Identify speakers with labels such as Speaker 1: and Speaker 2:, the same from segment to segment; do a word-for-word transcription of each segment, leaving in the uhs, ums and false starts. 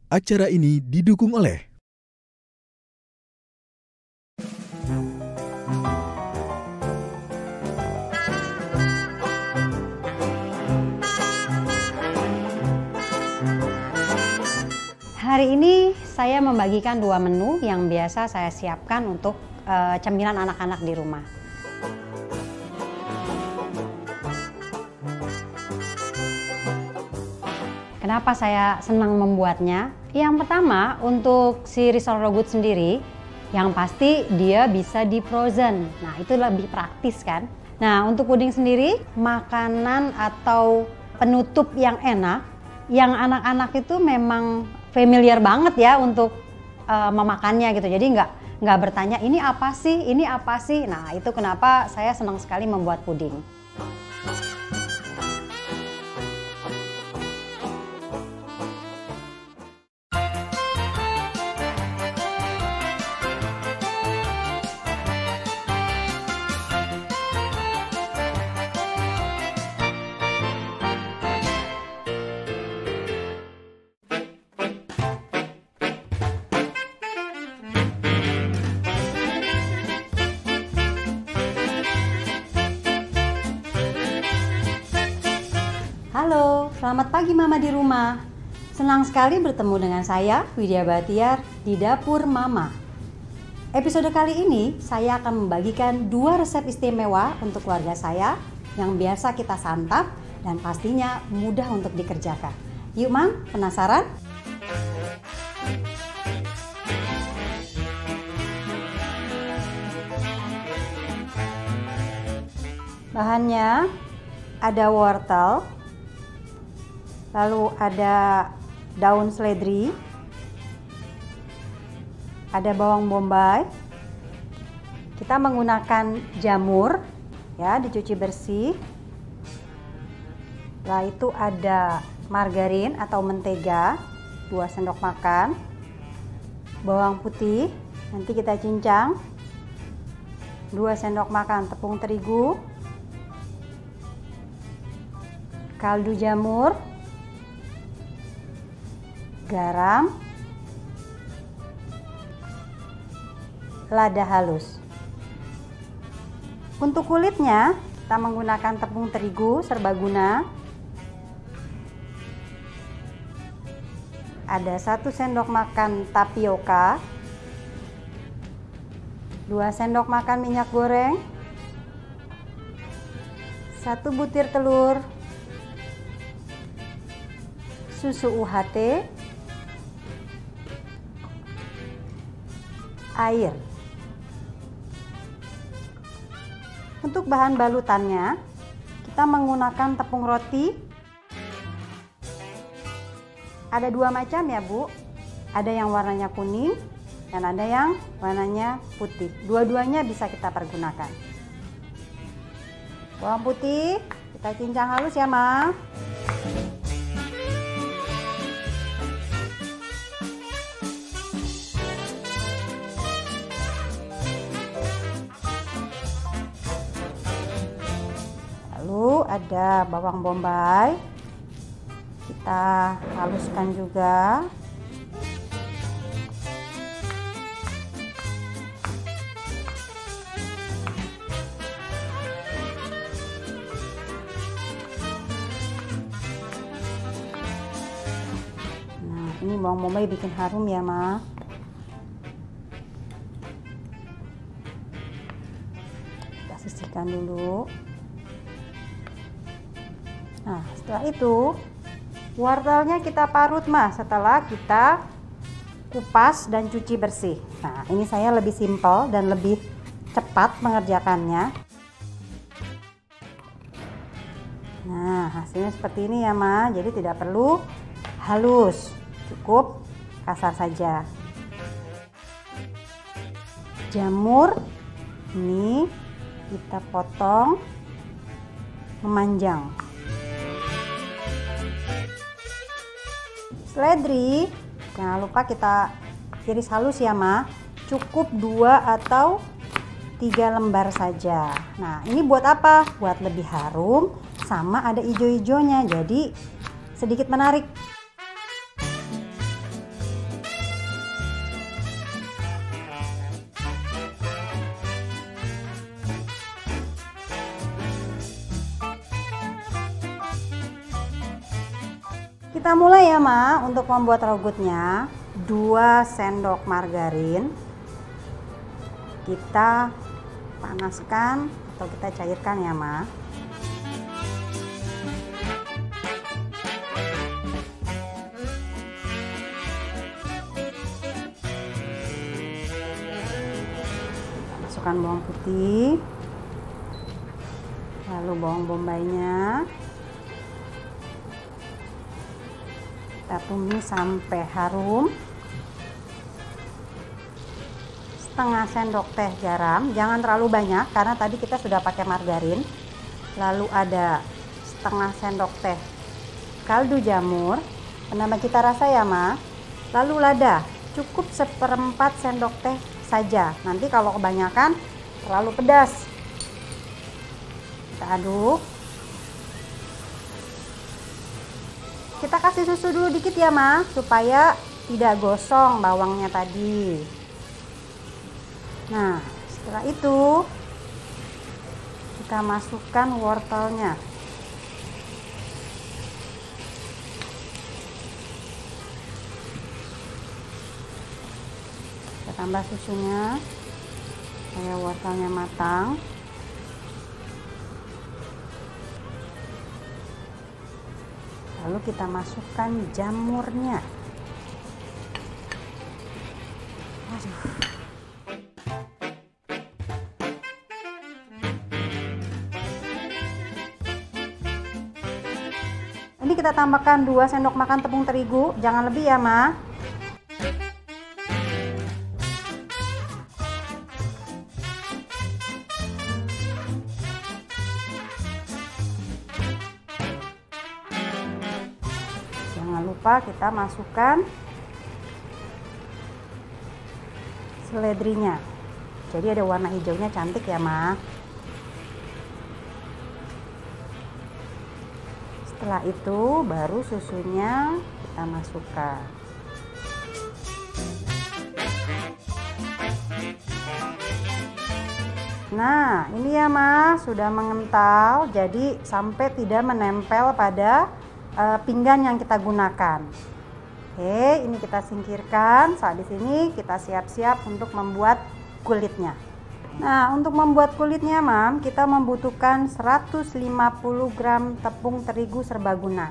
Speaker 1: Acara ini didukung oleh
Speaker 2: Hari ini saya membagikan dua menu yang biasa saya siapkan untuk uh, cemilan anak-anak di rumah. Kenapa saya senang membuatnya? Yang pertama, untuk si risol raw good sendiri, yang pasti dia bisa di frozen. Nah, itu lebih praktis kan? Nah, untuk puding sendiri, makanan atau penutup yang enak, yang anak-anak itu memang familiar banget ya untuk uh, memakannya gitu. Jadi nggak nggak bertanya ini apa sih, ini apa sih. Nah, itu kenapa saya senang sekali membuat puding. Halo, selamat pagi Mama di rumah. Senang sekali bertemu dengan saya, Widya Batiar, di Dapur Mama. Episode kali ini saya akan membagikan dua resep istimewa untuk keluarga saya yang biasa kita santap dan pastinya mudah untuk dikerjakan. Yuk Mam, penasaran? Bahannya ada wortel, lalu ada daun seledri, ada bawang bombay. Kita menggunakan jamur, ya, dicuci bersih. Setelah itu ada margarin atau mentega, dua sendok makan. Bawang putih, nanti kita cincang. dua sendok makan tepung terigu. Kaldu jamur. Garam, lada halus. Untuk kulitnya kita menggunakan tepung terigu serbaguna. Ada satu sendok makan tapioka, dua sendok makan minyak goreng, satu butir telur, susu U H T, air. Untuk bahan balutannya, kita menggunakan tepung roti. Ada dua macam ya Bu, ada yang warnanya kuning dan ada yang warnanya putih. Dua-duanya bisa kita pergunakan. Bawang putih kita cincang halus ya Ma. Ada bawang bombay, kita haluskan juga. Nah, ini bawang bombay bikin harum ya Ma. Kita sisihkan dulu. Nah, setelah itu wortelnya kita parut Mas setelah kita kupas dan cuci bersih. Nah, ini saya lebih simpel dan lebih cepat mengerjakannya. Nah, hasilnya seperti ini ya Ma. Jadi tidak perlu halus, cukup kasar saja. Jamur ini kita potong memanjang. Seledri, jangan lupa kita iris halus ya Ma. Cukup dua atau tiga lembar saja. Nah, ini buat apa? Buat lebih harum, sama ada ijo-ijonya, jadi sedikit menarik. Kita mulai ya Ma, untuk membuat rogutnya. Dua sendok margarin kita panaskan atau kita cairkan ya Ma. Masukkan bawang putih, lalu bawang bombaynya. Kita tumis sampai harum. Setengah sendok teh garam, jangan terlalu banyak karena tadi kita sudah pakai margarin. Lalu ada setengah sendok teh kaldu jamur, penambah cita rasa ya Ma. Lalu lada, cukup seperempat sendok teh saja. Nanti kalau kebanyakan terlalu pedas. Kita aduk. Kita kasih susu dulu dikit ya Ma, supaya tidak gosong bawangnya tadi. Nah, setelah itu kita masukkan wortelnya. Kita tambah susunya supaya wortelnya matang. Lalu kita masukkan jamurnya. Aduh. Ini kita tambahkan dua sendok makan tepung terigu, jangan lebih ya Ma. Jangan lupa kita masukkan seledrinya. Jadi ada warna hijaunya cantik ya Ma. Setelah itu baru susunya kita masukkan. Nah, ini ya Ma, sudah mengental, jadi sampai tidak menempel pada uh, pinggan yang kita gunakan. Oke, ini kita singkirkan. Saat di sini kita siap-siap untuk membuat kulitnya. Nah, untuk membuat kulitnya Mam, kita membutuhkan seratus lima puluh gram tepung terigu serbaguna.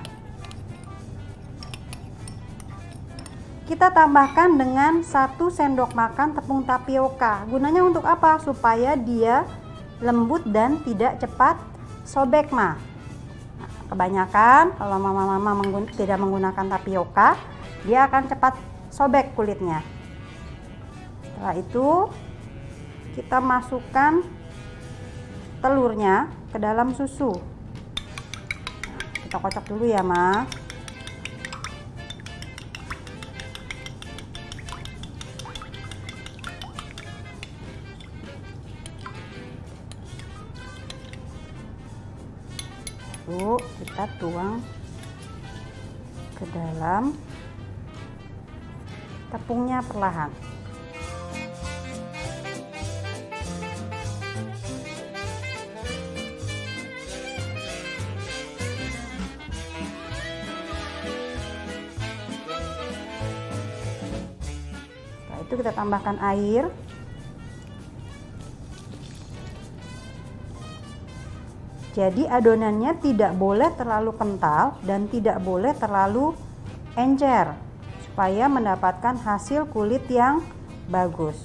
Speaker 2: Kita tambahkan dengan satu sendok makan tepung tapioka. Gunanya untuk apa? Supaya dia lembut dan tidak cepat sobek Ma. Nah, kebanyakan kalau mama-mama menggun tidak menggunakan tapioka, dia akan cepat sobek kulitnya. Setelah itu kita masukkan telurnya ke dalam susu. Kita kocok dulu ya Ma. Lalu kita tuang ke dalam tepungnya perlahan. Setelah itu kita tambahkan air. Jadi adonannya tidak boleh terlalu kental dan tidak boleh terlalu encer supaya mendapatkan hasil kulit yang bagus.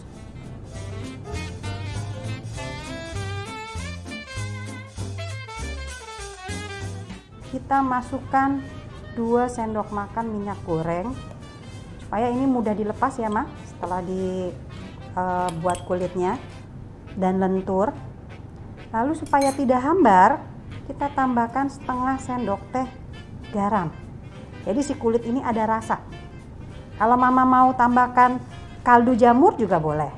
Speaker 2: Kita masukkan dua sendok makan minyak goreng supaya ini mudah dilepas ya Ma setelah dibuat uh, kulitnya dan lentur. Lalu supaya tidak hambar, kita tambahkan setengah sendok teh garam. Jadi si kulit ini ada rasa. Kalau Mama mau tambahkan kaldu jamur juga boleh.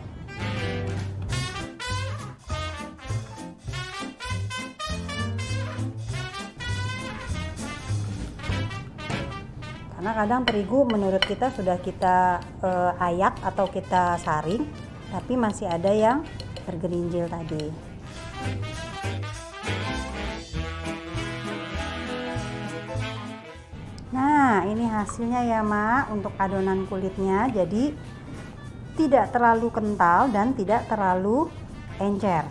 Speaker 2: Karena kadang terigu menurut kita sudah kita eh, ayak atau kita saring, tapi masih ada yang bergerinjil tadi. Nah, Nah, ini hasilnya ya, Ma, untuk adonan kulitnya. Jadi tidak terlalu kental dan tidak terlalu encer.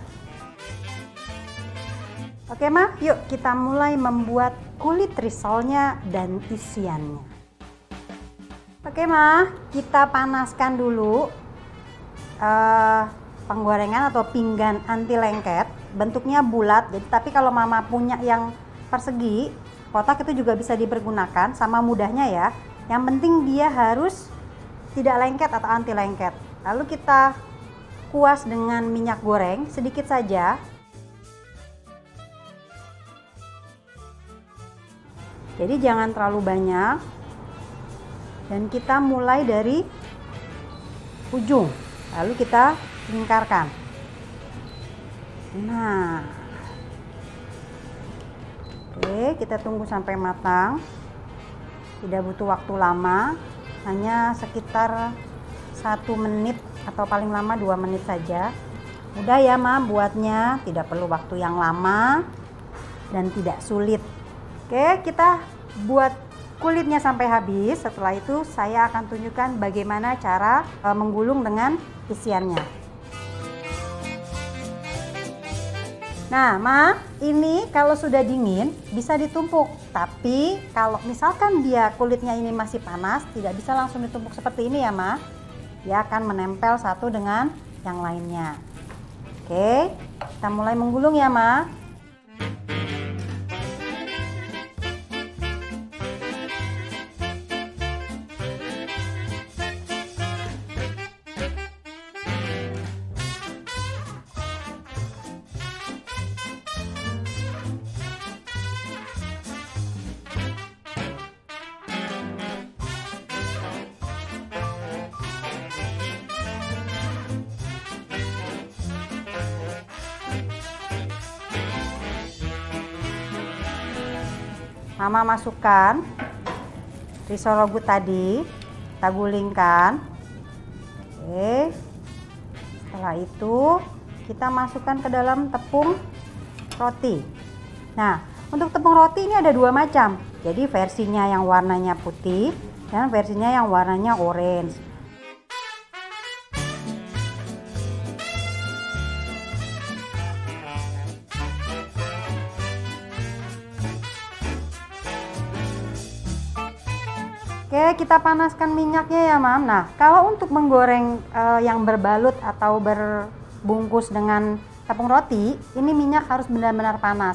Speaker 2: Oke, Ma, yuk kita mulai membuat kulit risolnya dan isiannya. Oke, Ma, kita panaskan dulu uh, penggorengan atau pinggan anti lengket. Bentuknya bulat, jadi tapi kalau Mama punya yang persegi, kotak itu juga bisa dipergunakan, sama mudahnya ya. Yang penting dia harus tidak lengket atau anti lengket. Lalu kita kuas dengan minyak goreng sedikit saja. Jadi jangan terlalu banyak. Dan kita mulai dari ujung, lalu kita lingkarkan. Nah, oke, kita tunggu sampai matang. Tidak butuh waktu lama, hanya sekitar satu menit atau paling lama dua menit saja. Mudah ya, Ma, buatnya, tidak perlu waktu yang lama dan tidak sulit. Oke, kita buat kulitnya sampai habis. Setelah itu saya akan tunjukkan bagaimana cara e, menggulung dengan isiannya. Nah, Ma, ini kalau sudah dingin bisa ditumpuk. Tapi kalau misalkan dia kulitnya ini masih panas, tidak bisa langsung ditumpuk seperti ini ya, Ma. Dia akan menempel satu dengan yang lainnya. Oke, kita mulai menggulung ya, Ma. Mama masukkan risol rogut tadi, kita gulingkan. Oke. Setelah itu kita masukkan ke dalam tepung roti. Nah, untuk tepung roti ini ada dua macam. Jadi versinya yang warnanya putih dan versinya yang warnanya orange. Oke, kita panaskan minyaknya ya, Mam. Nah, kalau untuk menggoreng e, yang berbalut atau berbungkus dengan tepung roti, ini minyak harus benar-benar panas.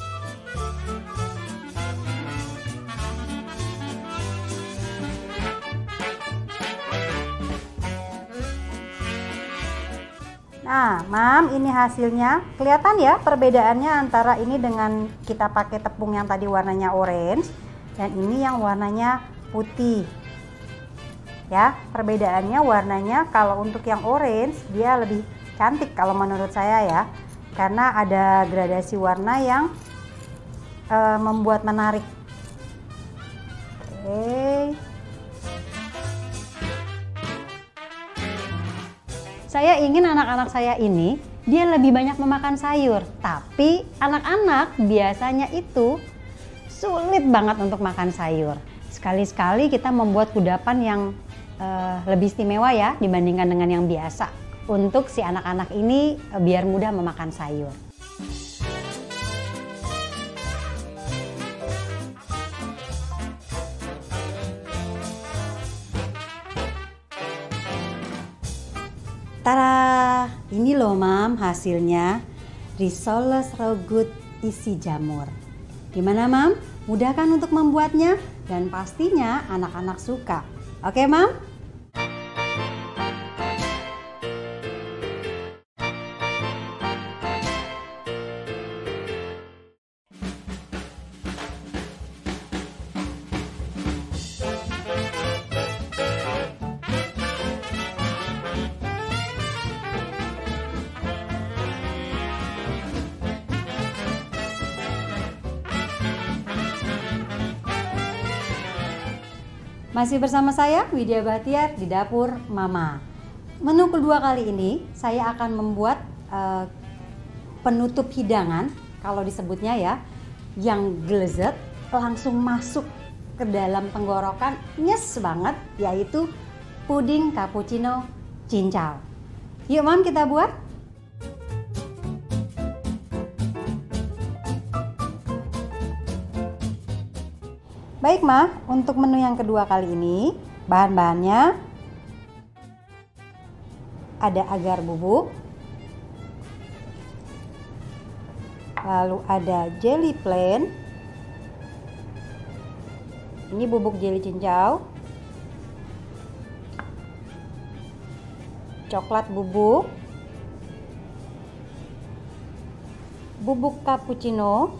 Speaker 2: Nah, Mam, ini hasilnya. Kelihatan ya perbedaannya antara ini dengan kita pakai tepung yang tadi warnanya orange dan ini yang warnanya putih. Ya, perbedaannya warnanya kalau untuk yang orange dia lebih cantik kalau menurut saya ya, karena ada gradasi warna yang e, membuat menarik. Oke. Saya ingin anak-anak saya ini dia lebih banyak memakan sayur, tapi anak-anak biasanya itu sulit banget untuk makan sayur. Sekali-sekali kita membuat kudapan yang uh, lebih istimewa ya dibandingkan dengan yang biasa. Untuk si anak-anak ini uh, biar mudah memakan sayur. Tada! Ini loh, Mam, hasilnya risoles rogut isi jamur. Gimana, Mam? Mudah kan untuk membuatnya? Dan pastinya anak-anak suka. Oke, Mam? Masih bersama saya Widya Bahtiar di Dapur Mama. Menu kedua kali ini saya akan membuat uh, penutup hidangan, kalau disebutnya ya, yang glazed langsung masuk ke ke dalam tenggorokan, nyes banget, yaitu puding cappuccino cincau. Yuk Mam, kita buat. Baik Ma, untuk menu yang kedua kali ini, bahan-bahannya ada agar bubuk, lalu ada jelly plain, ini bubuk jelly cincau, coklat bubuk, bubuk cappuccino,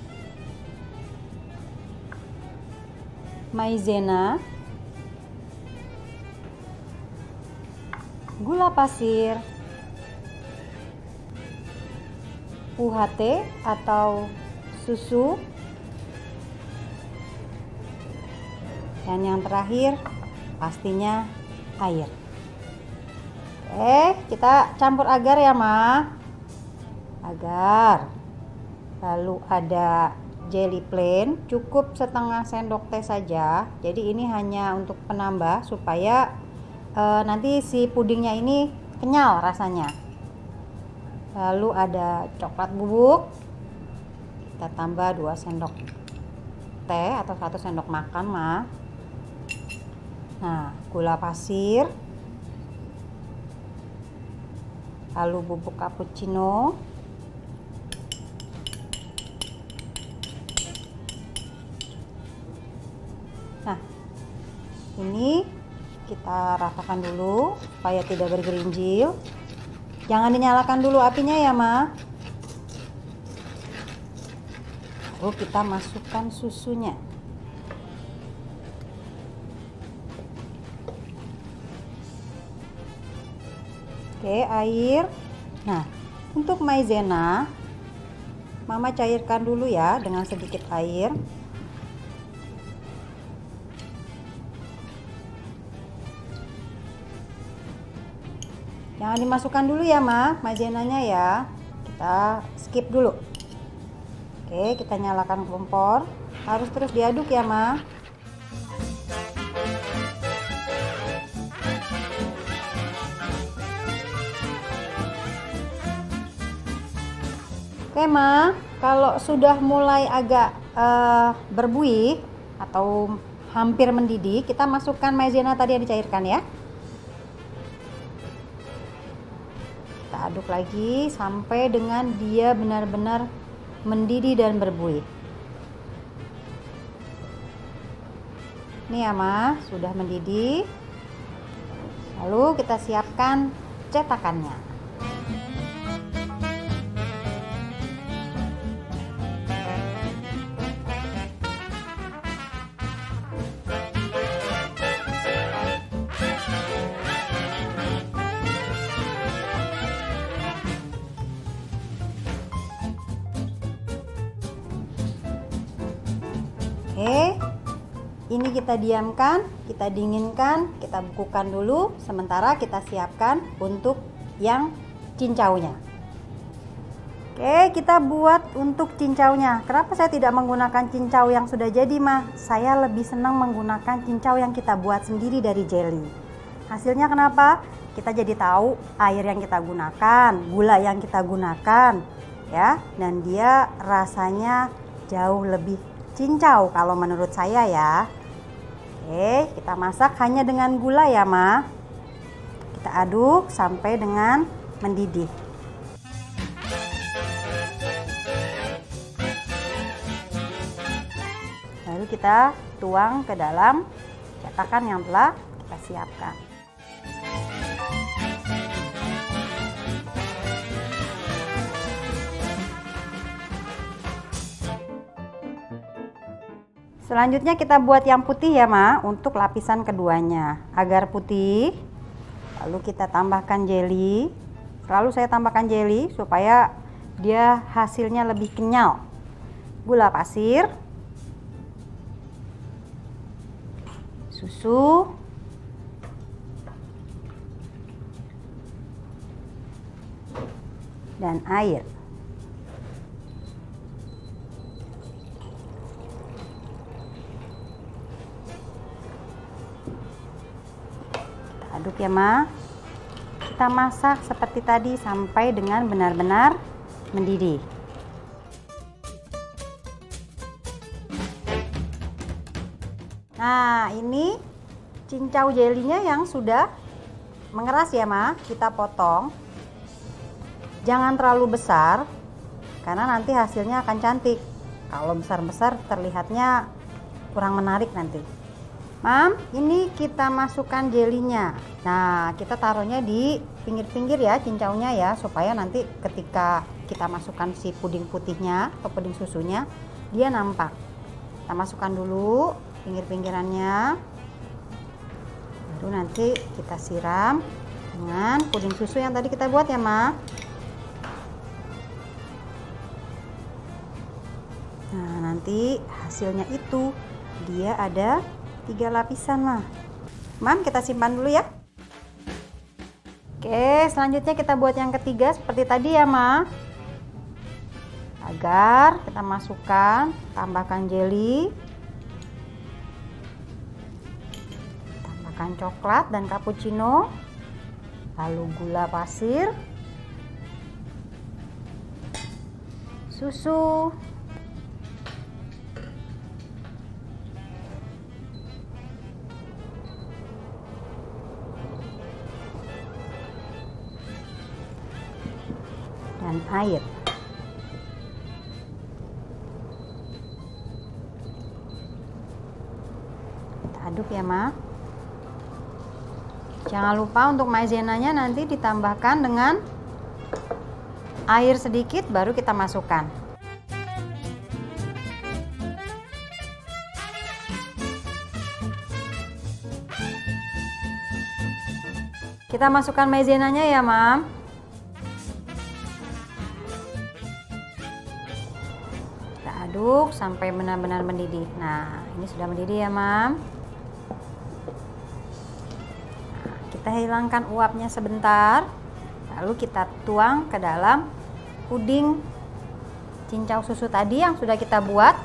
Speaker 2: maizena, gula pasir, U H T atau susu, dan yang terakhir pastinya air. Oke, kita campur agar ya Ma. Agar. Lalu ada jelly plain, cukup setengah sendok teh saja. Jadi ini hanya untuk penambah supaya e, nanti si pudingnya ini kenyal rasanya. Lalu ada coklat bubuk, kita tambah dua sendok teh atau satu sendok makan Ma. Nah, gula pasir, lalu bubuk cappuccino, nah ini kita ratakan dulu supaya tidak bergerinjil. Jangan dinyalakan dulu apinya ya Ma. Lalu kita masukkan susunya. Oke, air. Nah, untuk maizena Mama cairkan dulu ya dengan sedikit air. Jangan dimasukkan dulu ya Ma, maizenanya ya. Kita skip dulu. Oke, kita nyalakan kompor. Harus terus diaduk ya Ma. Oke Ma, kalau sudah mulai agak uh, berbuih atau hampir mendidih, kita masukkan maizena tadi yang dicairkan ya. Kita aduk lagi sampai dengan dia benar-benar mendidih dan berbuih. Ini ya Ma, sudah mendidih. Lalu kita siapkan cetakannya. Oke, ini kita diamkan, kita dinginkan, kita bukukan dulu. Sementara kita siapkan untuk yang cincaunya. Oke, kita buat untuk cincaunya. Kenapa saya tidak menggunakan cincau yang sudah jadi Ma? Saya lebih senang menggunakan cincau yang kita buat sendiri dari jelly. Hasilnya kenapa? Kita jadi tahu air yang kita gunakan, gula yang kita gunakan, ya, dan dia rasanya jauh lebih cincau kalau menurut saya ya. Oke, kita masak hanya dengan gula ya Ma. Kita aduk sampai dengan mendidih. Lalu kita tuang ke dalam cetakan yang telah kita siapkan. Selanjutnya kita buat yang putih ya Ma, untuk lapisan keduanya. Agar putih, lalu kita tambahkan jelly. Selalu saya tambahkan jelly supaya dia hasilnya lebih kenyal. Gula pasir, susu, dan air. aduk ya Ma. Kita masak seperti tadi sampai dengan benar-benar mendidih. Nah, ini cincau jelinya yang sudah mengeras ya Ma. Kita potong. Jangan terlalu besar karena nanti hasilnya akan cantik. Kalau besar-besar terlihatnya kurang menarik nanti. Mam, ini kita masukkan jelinya. Nah, kita taruhnya di pinggir-pinggir ya cincaunya ya, supaya nanti ketika kita masukkan si puding putihnya atau puding susunya, dia nampak. Kita masukkan dulu pinggir-pinggirannya. Baru nanti kita siram dengan puding susu yang tadi kita buat ya, Ma. Nah, nanti hasilnya itu dia ada tiga lapisan mah. Mam, kita simpan dulu ya. Oke, selanjutnya kita buat yang ketiga seperti tadi ya Ma. Agar kita masukkan, tambahkan jelly, tambahkan coklat dan cappuccino, lalu gula pasir, susu, dan air. Kita aduk ya Ma. Jangan lupa untuk maizenanya nanti ditambahkan dengan air sedikit baru kita masukkan. Kita masukkan maizenanya ya Mam. Aduk sampai benar-benar mendidih. Nah, ini sudah mendidih ya, Mam. Nah, kita hilangkan uapnya sebentar. Lalu kita tuang ke dalam puding cincau susu tadi yang sudah kita buat.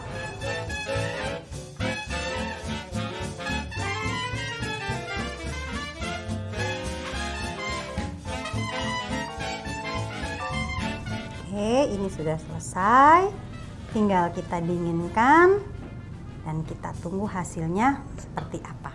Speaker 2: Oke, ini sudah selesai. Tinggal kita dinginkan dan kita tunggu hasilnya seperti apa.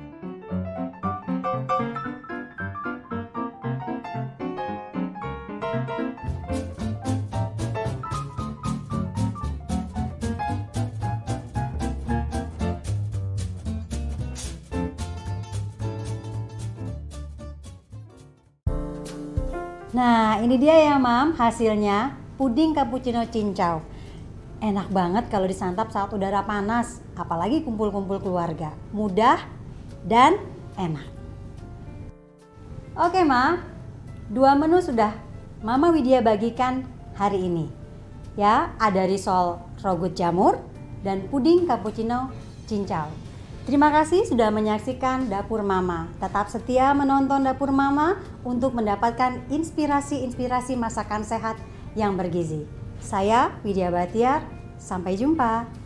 Speaker 2: Nah, ini dia ya Mam hasilnya puding cappuccino cincau. Enak banget kalau disantap saat udara panas, apalagi kumpul-kumpul keluarga. Mudah dan enak. Oke Ma, dua menu sudah Mama Widya bagikan hari ini. Ya, ada risol rogut jamur dan puding cappuccino cincau. Terima kasih sudah menyaksikan Dapur Mama. Tetap setia menonton Dapur Mama untuk mendapatkan inspirasi-inspirasi masakan sehat yang bergizi. Saya Widya Batiar, sampai jumpa.